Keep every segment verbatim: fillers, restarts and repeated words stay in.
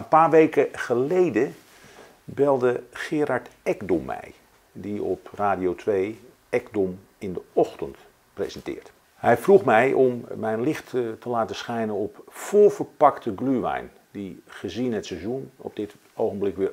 paar weken geleden belde Gerard Ekdom mij, die op Radio twee Ekdom in de ochtend presenteert. Hij vroeg mij om mijn licht te laten schijnen op voorverpakte glühwein, die gezien het seizoen op dit ogenblik weer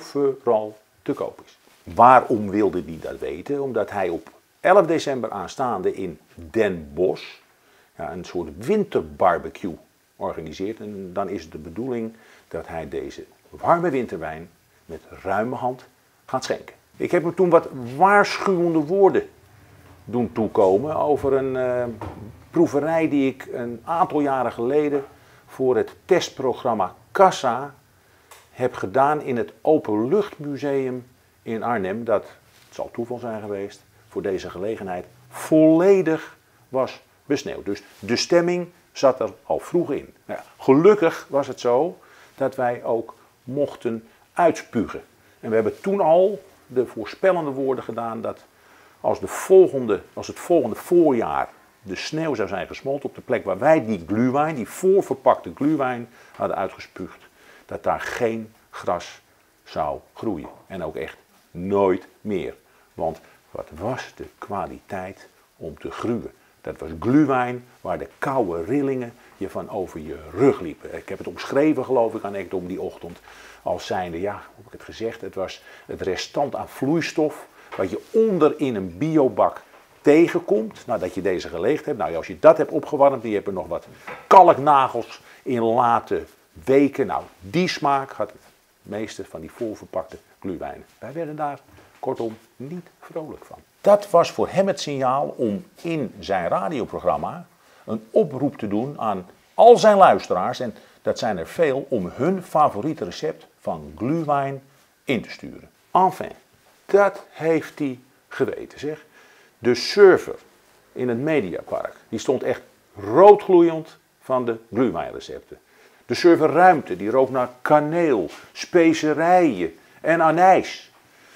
overal te koop is. Waarom wilde hij dat weten? Omdat hij op elf december aanstaande in Den Bosch ja, een soort winterbarbecue organiseert. En dan is het de bedoeling dat hij deze warme winterwijn met ruime hand gaat schenken. Ik heb hem toen wat waarschuwende woorden doen toekomen over een uh, proeverij die ik een aantal jaren geleden voor het testprogramma Kassa heb gedaan in het Openluchtmuseum in Arnhem. Dat, het zal toeval zijn geweest, voor deze gelegenheid volledig was besneeuwd. Dus de stemming zat er al vroeg in. Nou ja, gelukkig was het zo dat wij ook mochten uitspugen. En we hebben toen al de voorspellende woorden gedaan dat als, de volgende, als het volgende voorjaar de sneeuw zou zijn gesmolten op de plek waar wij die glühwein, die voorverpakte glühwein hadden uitgespuugd, dat daar geen gras zou groeien. En ook echt nooit meer. Want wat was de kwaliteit om te gruwen? Dat was glühwein waar de koude rillingen je van over je rug liepen. Ik heb het omschreven, geloof ik, aan Ekdom die ochtend als zijnde, ja, hoe heb ik het gezegd, het was het restant aan vloeistof wat je onder in een biobak tegenkomt nadat je deze geleegd hebt. Nou, als je dat hebt opgewarmd, die hebt er nog wat kalknagels in laten weken. Nou, die smaak had het meeste van die voorverpakte glühweinen. Wij werden daar kortom niet vrolijk van. Dat was voor hem het signaal om in zijn radioprogramma een oproep te doen aan al zijn luisteraars, en dat zijn er veel, om hun favoriete recept van glühwein in te sturen. Enfin, dat heeft hij geweten, zeg. De server in het Mediapark, die stond echt roodgloeiend van de glühweinrecepten. De server ruimte, die rook naar kaneel, specerijen en anijs.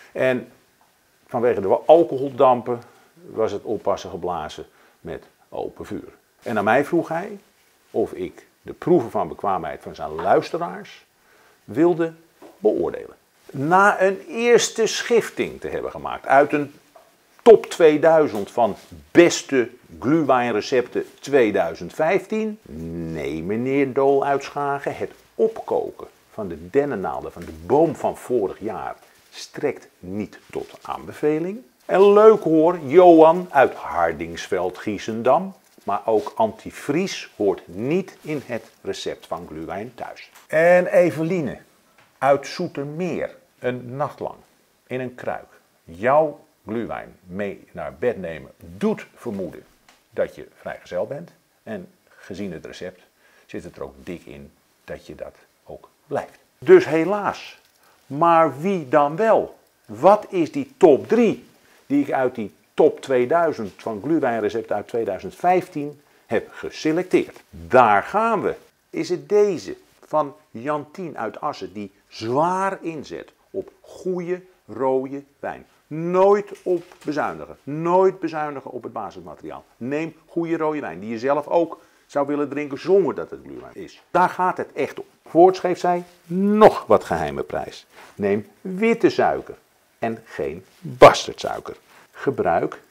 En vanwege de alcoholdampen was het oppassen geblazen met open vuur. En aan mij vroeg hij of ik de proeven van bekwaamheid van zijn luisteraars wilde beoordelen. Na een eerste schifting te hebben gemaakt uit een top tweeduizend van beste glühweinrecepten tweeduizend vijftien, nee meneer Dooluitschagen, het opkoken van de dennennaalden van de boom van vorig jaar strekt niet tot aanbeveling. En leuk hoor, Johan uit Hardingsveld-Giessendam, maar ook antivries hoort niet in het recept van glühwein thuis. En Eveline uit Zoetermeer, een nacht lang in een kruik jouw glühwein mee naar bed nemen doet vermoeden dat je vrijgezel bent. En gezien het recept zit het er ook dik in dat je dat ook blijft. Dus helaas. Maar wie dan wel? Wat is die top drie die ik uit die top tweeduizend van glühweinrecepten uit tweeduizend vijftien heb geselecteerd? Daar gaan we. Is het deze van Jantien uit Assen die zwaar inzet op goede rode wijn. Nooit op bezuinigen. Nooit bezuinigen op het basismateriaal. Neem goede rode wijn die je zelf ook zou willen drinken zonder dat het glühwein is. Daar gaat het echt om. Voorts geeft zij nog wat geheime prijs. Neem witte suiker en geen bastardsuiker. Gebruik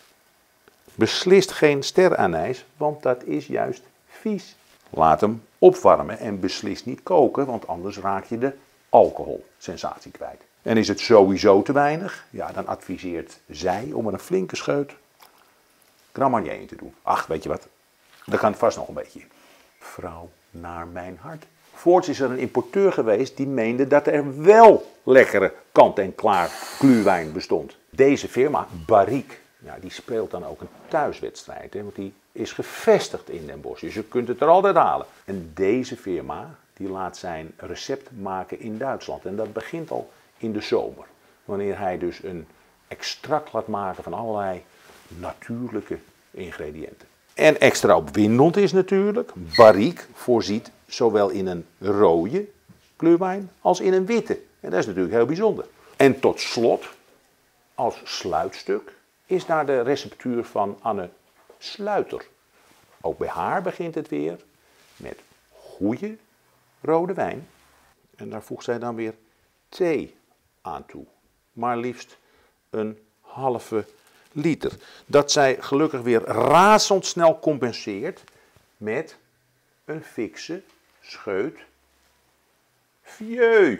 beslist geen steranijs, want dat is juist vies. Laat hem opwarmen en beslist niet koken, want anders raak je de alcoholsensatie kwijt. En is het sowieso te weinig, ja, dan adviseert zij om er een flinke scheut Grand Marnier in te doen. Ach, weet je wat, daar kan het vast nog een beetje in. Vrouw naar mijn hart. Voorts is er een importeur geweest die meende dat er wel lekkere kant-en-klaar glühwein bestond. Deze firma, Barrique, ja, die speelt dan ook een thuiswedstrijd, hè, want die is gevestigd in Den Bosch. Dus je kunt het er altijd halen. En deze firma die laat zijn recept maken in Duitsland. En dat begint al in de zomer. Wanneer hij dus een extract laat maken van allerlei natuurlijke ingrediënten. En extra opwindend is natuurlijk, Barrique voorziet zowel in een rode glühwein als in een witte. En dat is natuurlijk heel bijzonder. En tot slot, als sluitstuk, is daar de receptuur van Anne Sluiter. Ook bij haar begint het weer met goede rode wijn. En daar voegt zij dan weer thee aan toe. Maar liefst een halve liter. Dat zij gelukkig weer razendsnel compenseert met een fikse scheut vieux.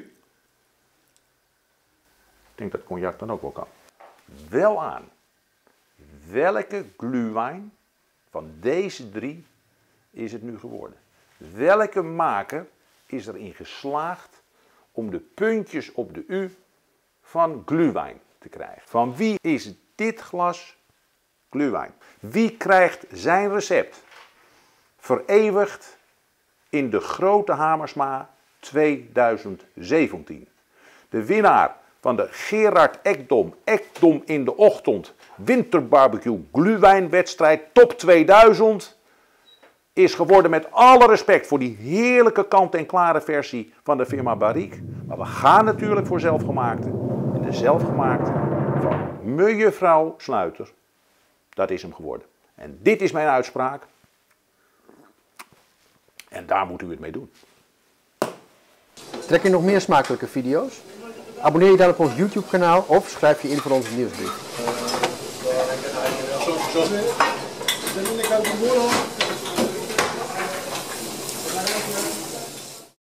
Ik denk dat cognac dan ook wel kan. Wel aan. Welke glühwein van deze drie is het nu geworden? Welke maker is erin geslaagd om de puntjes op de U van glühwein te krijgen? Van wie is dit glas glühwein? Wie krijgt zijn recept vereeuwigd in de Grote Hamersma tweeduizend zeventien? De winnaar van de Gerard Ekdom, Ekdom in de ochtend, winterbarbecue glühweinwedstrijd top tweeduizend... is geworden, met alle respect voor die heerlijke kant-en-klare versie van de firma Barrique. Maar we gaan natuurlijk voor zelfgemaakte. En de zelfgemaakte van mevrouw Sluiter, dat is hem geworden. En dit is mijn uitspraak. En daar moet u het mee doen. Trek je nog meer smakelijke video's? Abonneer je dan op ons YouTube kanaal of schrijf je in voor onze nieuwsbrief.